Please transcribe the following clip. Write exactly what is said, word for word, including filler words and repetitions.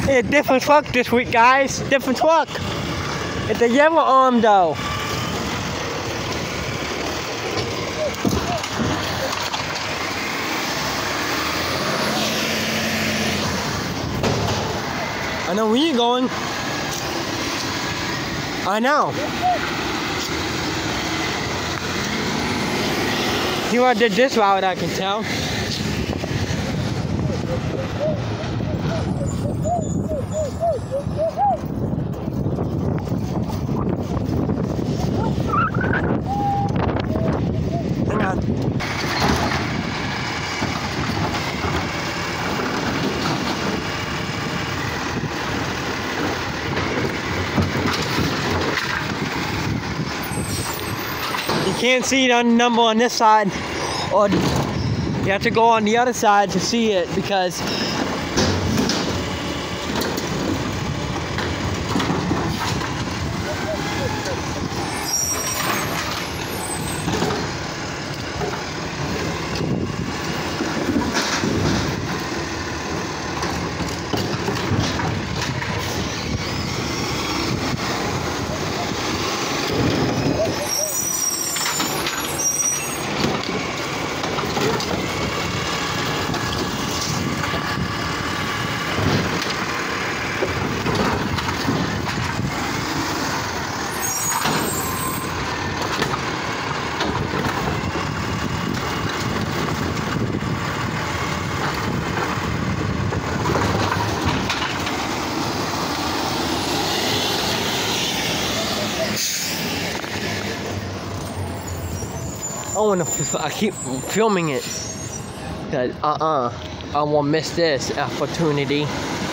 A different truck this week, guys. Different truck. It's a yellow arm, though. I know where you're going. I know. You already did this route, I can tell. Hang on. You can't see the number on this side, or you have to go on the other side to see it because I want to. I keep filming it. Cause uh uh, I won't miss this opportunity.